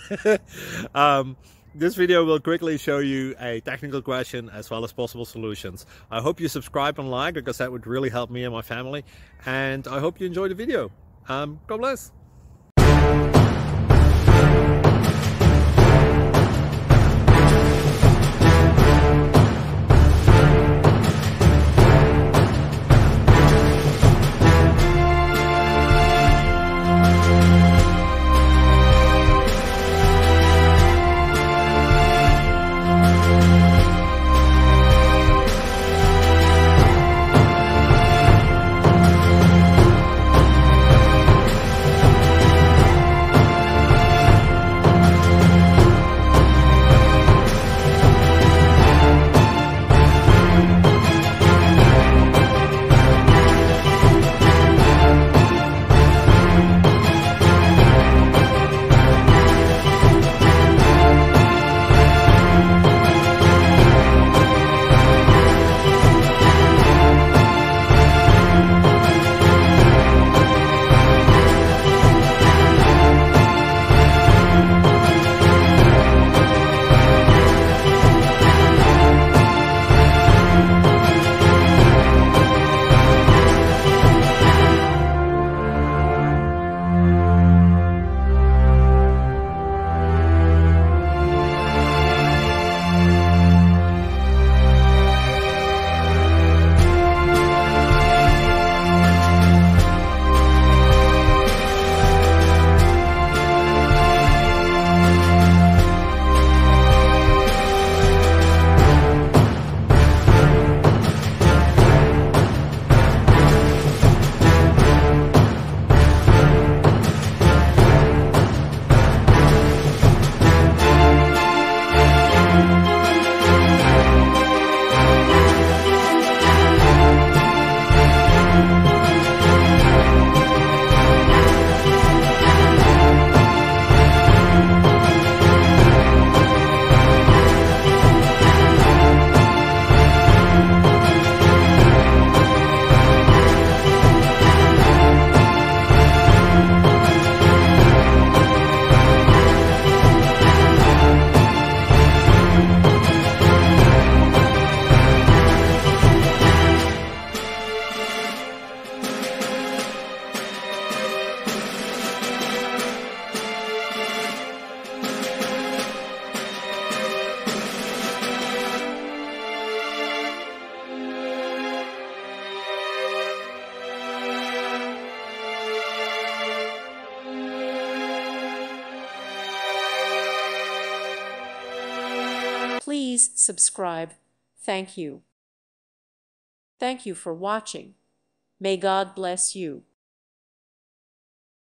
This video will quickly show you a technical question as well as possible solutions. I hope you subscribe and like, because that would really help me and my family. And I hope you enjoy the video. God bless. Please subscribe. Thank you. Thank you for watching. May God bless you.